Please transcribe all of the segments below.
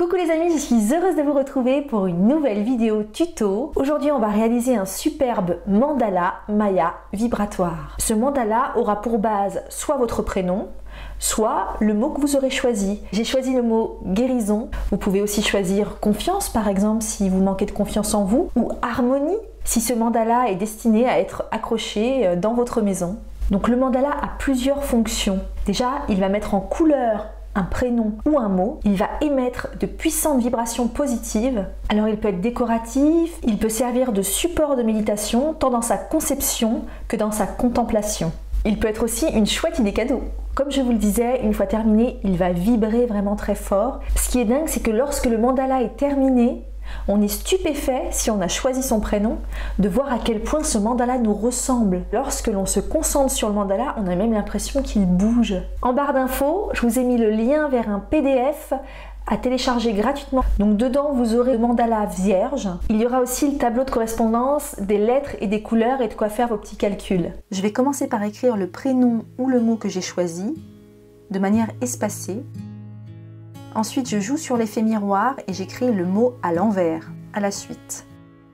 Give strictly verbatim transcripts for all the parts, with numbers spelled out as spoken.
Coucou les amis, je suis heureuse de vous retrouver pour une nouvelle vidéo tuto. Aujourd'hui on va réaliser un superbe mandala maya vibratoire. Ce mandala aura pour base soit votre prénom, soit le mot que vous aurez choisi. J'ai choisi le mot guérison. Vous pouvez aussi choisir confiance par exemple si vous manquez de confiance en vous, ou harmonie si ce mandala est destiné à être accroché dans votre maison. Donc le mandala a plusieurs fonctions. Déjà, il va mettre en couleur un prénom ou un mot, il va émettre de puissantes vibrations positives. Alors il peut être décoratif, il peut servir de support de méditation tant dans sa conception que dans sa contemplation. Il peut être aussi une chouette idée cadeau. Comme je vous le disais, une fois terminé, il va vibrer vraiment très fort. Ce qui est dingue, c'est que lorsque le mandala est terminé, on est stupéfait, si on a choisi son prénom, de voir à quel point ce mandala nous ressemble. Lorsque l'on se concentre sur le mandala, on a même l'impression qu'il bouge. En barre d'infos, je vous ai mis le lien vers un P D F à télécharger gratuitement. Donc dedans, vous aurez le mandala vierge. Il y aura aussi le tableau de correspondance, des lettres et des couleurs et de quoi faire vos petits calculs. Je vais commencer par écrire le prénom ou le mot que j'ai choisi, de manière espacée. Ensuite, je joue sur l'effet miroir et j'écris le mot à l'envers, à la suite.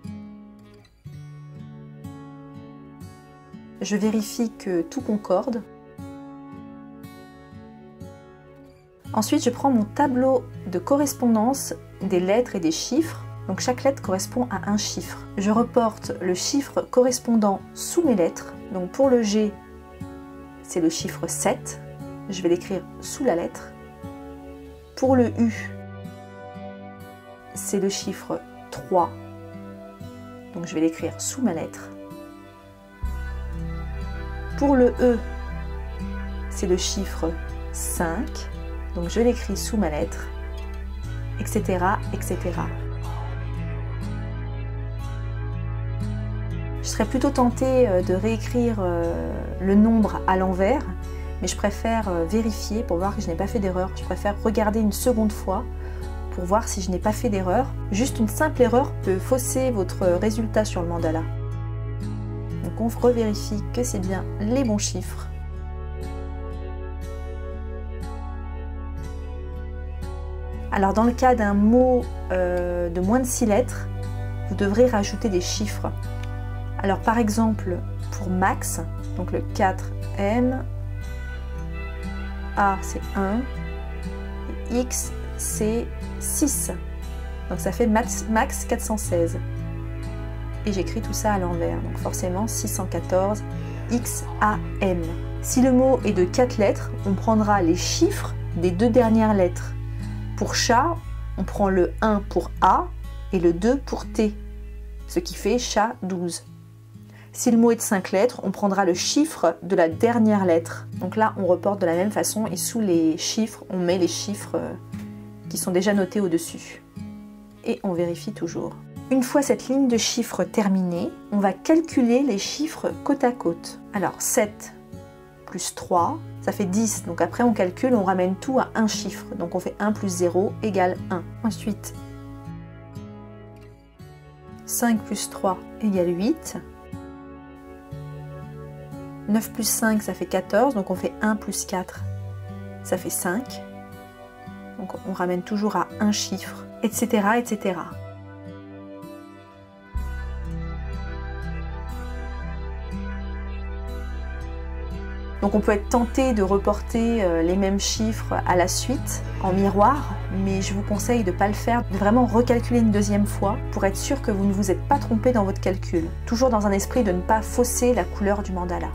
Je vérifie que tout concorde. Ensuite, je prends mon tableau de correspondance des lettres et des chiffres. Donc chaque lettre correspond à un chiffre. Je reporte le chiffre correspondant sous mes lettres. Donc pour le G, c'est le chiffre sept. Je vais l'écrire sous la lettre. Pour le U, c'est le chiffre trois, donc je vais l'écrire sous ma lettre. Pour le E, c'est le chiffre cinq, donc je l'écris sous ma lettre, et cetera, et cetera. Je serais plutôt tentée de réécrire le nombre à l'envers, mais je préfère vérifier pour voir que je n'ai pas fait d'erreur. Je préfère regarder une seconde fois pour voir si je n'ai pas fait d'erreur. Juste une simple erreur peut fausser votre résultat sur le mandala. Donc on revérifie que c'est bien les bons chiffres. Alors dans le cas d'un mot euh, de moins de six lettres, vous devrez rajouter des chiffres. Alors par exemple pour Max, donc le quatre M, A c'est un, et X c'est six, donc ça fait max, max quatre cent seize. Et j'écris tout ça à l'envers, donc forcément six cent quatorze, X A M. Si le mot est de quatre lettres, on prendra les chiffres des deux dernières lettres. Pour chat, on prend le un pour A et le deux pour T, ce qui fait chat douze. Si le mot est de cinq lettres, on prendra le chiffre de la dernière lettre. Donc là, on reporte de la même façon et sous les chiffres, on met les chiffres qui sont déjà notés au-dessus. Et on vérifie toujours. Une fois cette ligne de chiffres terminée, on va calculer les chiffres côte à côte. Alors sept plus trois, ça fait dix. Donc après, on calcule, on ramène tout à un chiffre. Donc on fait un plus zéro égale un. Ensuite, cinq plus trois égale huit. neuf plus cinq, ça fait quatorze, donc on fait un plus quatre, ça fait cinq. Donc on ramène toujours à un chiffre, et cetera, et cetera. Donc on peut être tenté de reporter les mêmes chiffres à la suite en miroir, mais je vous conseille de ne pas le faire, de vraiment recalculer une deuxième fois pour être sûr que vous ne vous êtes pas trompé dans votre calcul. Toujours dans un esprit de ne pas fausser la couleur du mandala.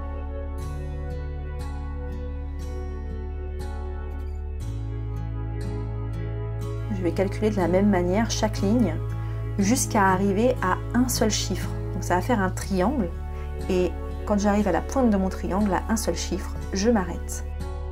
Je vais calculer de la même manière chaque ligne jusqu'à arriver à un seul chiffre. Donc ça va faire un triangle et quand j'arrive à la pointe de mon triangle à un seul chiffre, je m'arrête.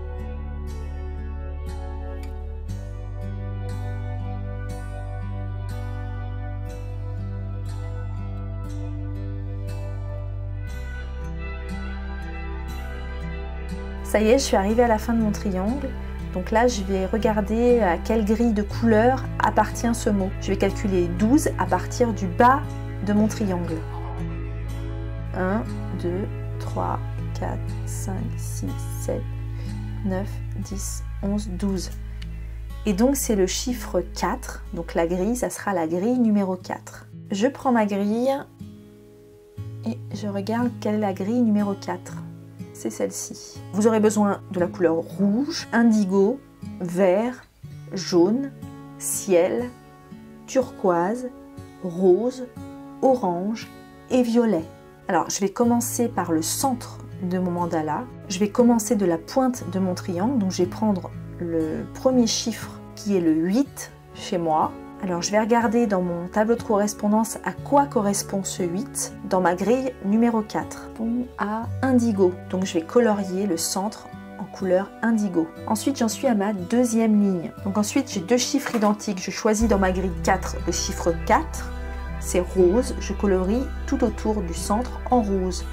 Ça y est, je suis arrivée à la fin de mon triangle. Donc là, je vais regarder à quelle grille de couleurs appartient ce mot. Je vais calculer douze à partir du bas de mon triangle. un, deux, trois, quatre, cinq, six, sept, neuf, dix, onze, douze. Et donc c'est le chiffre quatre, donc la grille, ça sera la grille numéro quatre. Je prends ma grille et je regarde quelle est la grille numéro quatre. C'est celle-ci. Vous aurez besoin de la couleur rouge, indigo, vert, jaune, ciel, turquoise, rose, orange et violet. Alors je vais commencer par le centre de mon mandala. Je vais commencer de la pointe de mon triangle, donc je vais prendre le premier chiffre qui est le huit chez moi. Alors je vais regarder dans mon tableau de correspondance à quoi correspond ce huit dans ma grille numéro quatre. Bon, à indigo, donc je vais colorier le centre en couleur indigo. Ensuite j'en suis à ma deuxième ligne. Donc ensuite j'ai deux chiffres identiques. Je choisis dans ma grille quatre le chiffre quatre. C'est rose, je colorie tout autour du centre en rose.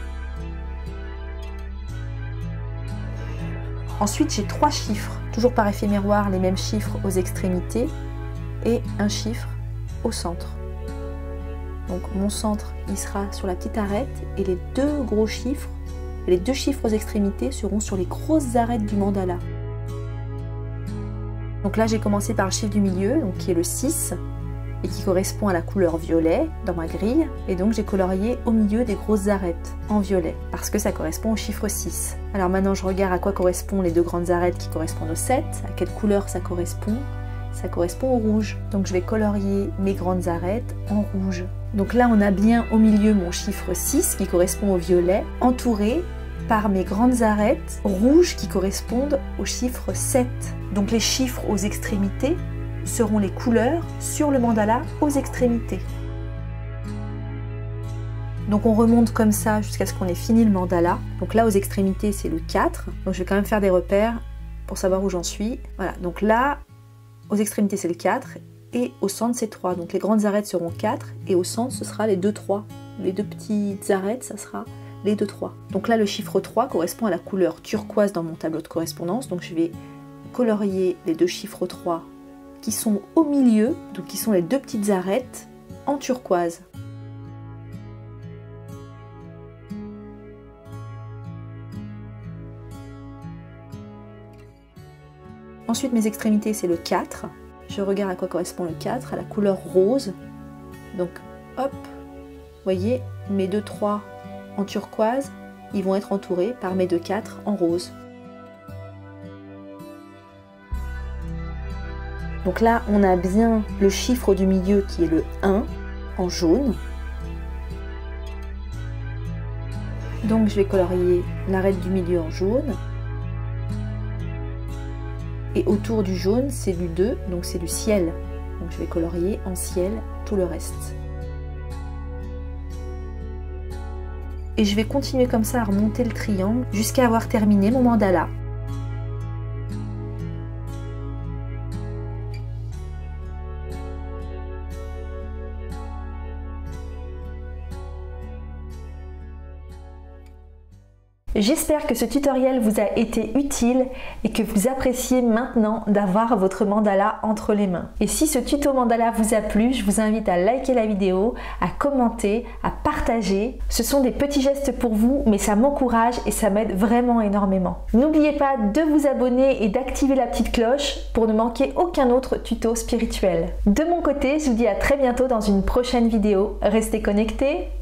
Ensuite, j'ai trois chiffres, toujours par effet miroir, les mêmes chiffres aux extrémités et un chiffre au centre. Donc mon centre, il sera sur la petite arête et les deux gros chiffres, les deux chiffres aux extrémités seront sur les grosses arêtes du mandala. Donc là, j'ai commencé par le chiffre du milieu, donc qui est le six, et qui correspond à la couleur violet dans ma grille, et donc j'ai colorié au milieu des grosses arêtes en violet parce que ça correspond au chiffre six. Alors maintenant je regarde à quoi correspondent les deux grandes arêtes qui correspondent au sept, à quelle couleur ça correspond. Ça correspond au rouge, donc je vais colorier mes grandes arêtes en rouge. Donc là on a bien au milieu mon chiffre six qui correspond au violet, entouré par mes grandes arêtes rouges qui correspondent au chiffre sept. Donc les chiffres aux extrémités seront les couleurs sur le mandala aux extrémités. Donc on remonte comme ça jusqu'à ce qu'on ait fini le mandala. Donc là aux extrémités c'est le quatre, donc je vais quand même faire des repères pour savoir où j'en suis. Voilà, donc là aux extrémités c'est le quatre et au centre c'est trois. Donc les grandes arêtes seront quatre et au centre ce sera les deux trois. Les deux petites arêtes ça sera les deux trois. Donc là le chiffre trois correspond à la couleur turquoise dans mon tableau de correspondance. Donc je vais colorier les deux chiffres trois qui sont au milieu, donc qui sont les deux petites arêtes en turquoise. Ensuite mes extrémités c'est le quatre, je regarde à quoi correspond le quatre, à la couleur rose, donc hop, vous voyez mes deux trois en turquoise, ils vont être entourés par mes deux quatre en rose. Donc là, on a bien le chiffre du milieu qui est le un en jaune. Donc je vais colorier l'arête du milieu en jaune. Et autour du jaune, c'est du deux, donc c'est du ciel. Donc je vais colorier en ciel tout le reste. Et je vais continuer comme ça à remonter le triangle jusqu'à avoir terminé mon mandala. J'espère que ce tutoriel vous a été utile et que vous appréciez maintenant d'avoir votre mandala entre les mains. Et si ce tuto mandala vous a plu, je vous invite à liker la vidéo, à commenter, à partager. Ce sont des petits gestes pour vous, mais ça m'encourage et ça m'aide vraiment énormément. N'oubliez pas de vous abonner et d'activer la petite cloche pour ne manquer aucun autre tuto spirituel. De mon côté, je vous dis à très bientôt dans une prochaine vidéo. Restez connectés.